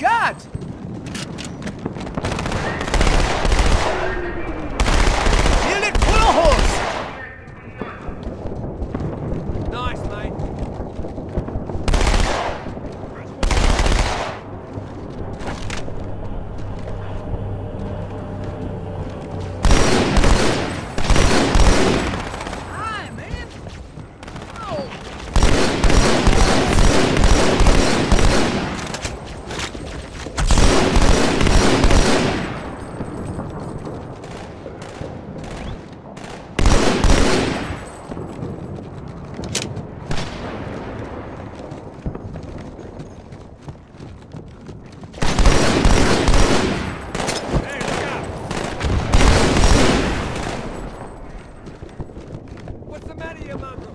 shot! Fill it full of holes! Nice, mate. Hi, man. Oh. What's the matter, you mongrel?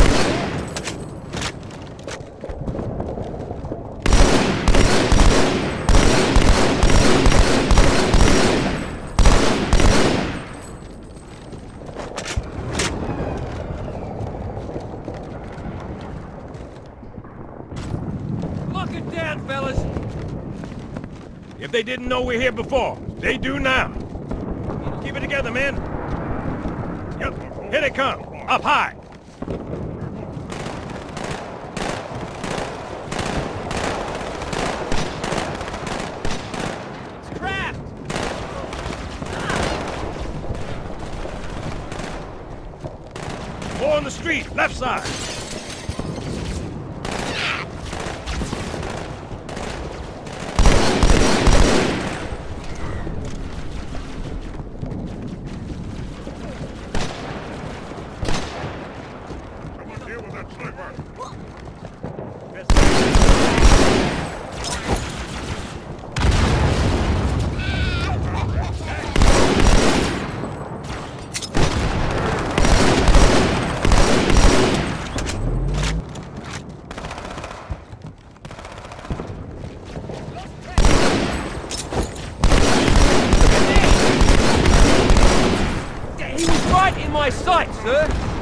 Lock it down, fellas! If they didn't know we're here before, they do now. Keep it together, men. Yep, here they come. Up high. It's trapped! More on the street, left side. He was right in my sight, sir!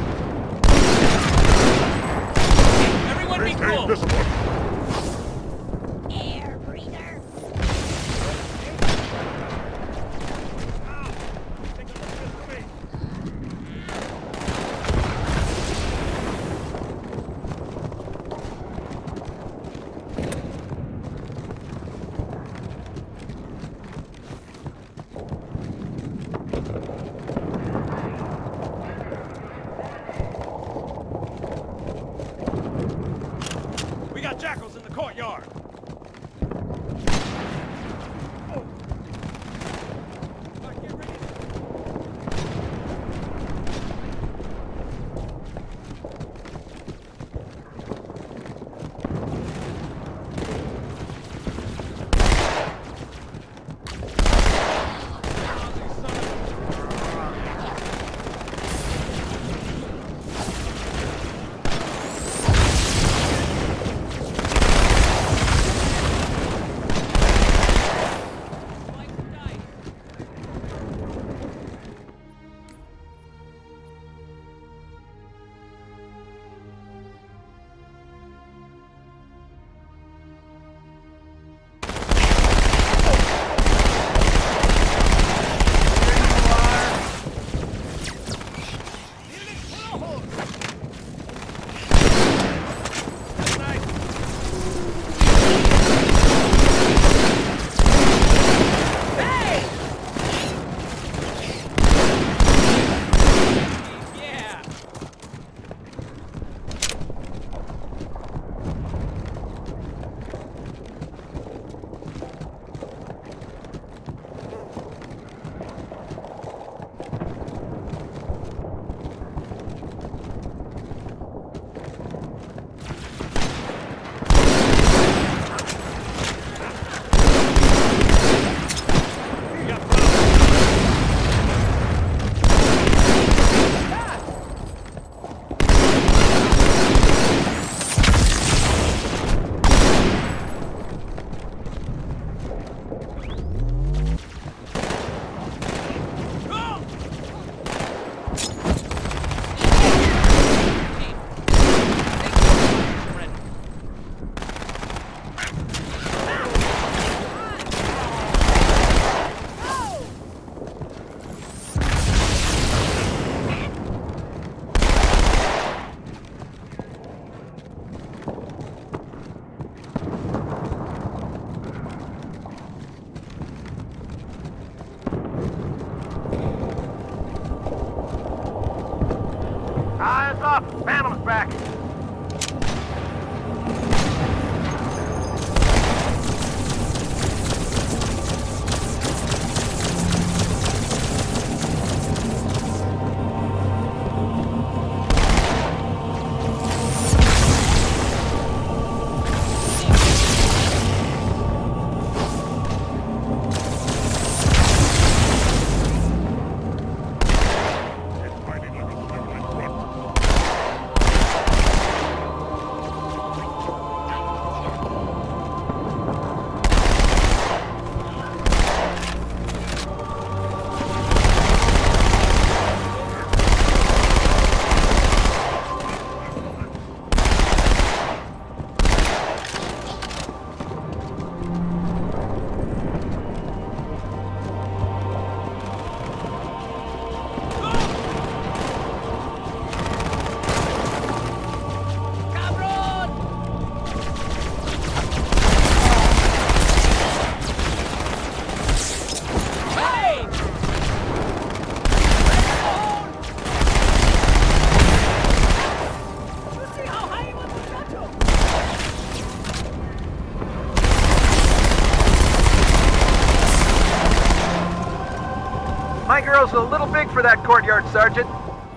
Everyone be cool! Air breather. We got Jack up. Phantom's back. My girl's a little big for that courtyard, Sergeant.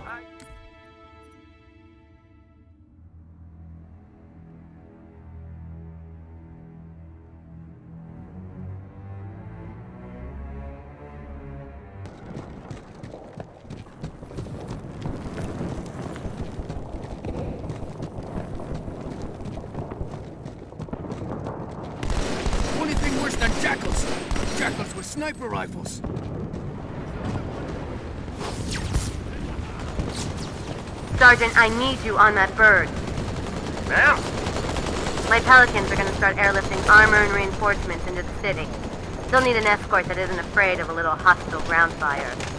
Only thing worse than jackals. Jackals with sniper rifles. Sergeant, I need you on that bird. Ma'am? My Pelicans are gonna start airlifting armor and reinforcements into the city. Still need an escort that isn't afraid of a little hostile ground fire.